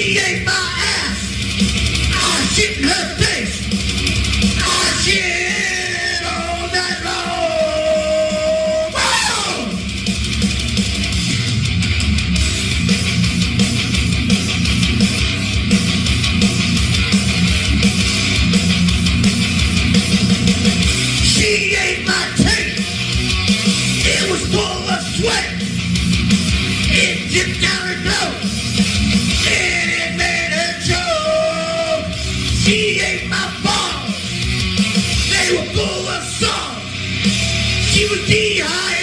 She ate my ass. I shit in her face. I shit all night long. Whoa! She ate my tape. It was full of sweat. It dripped down her nose. And it made her choke. She ate my balls. They were full of salt. She was dehydrated.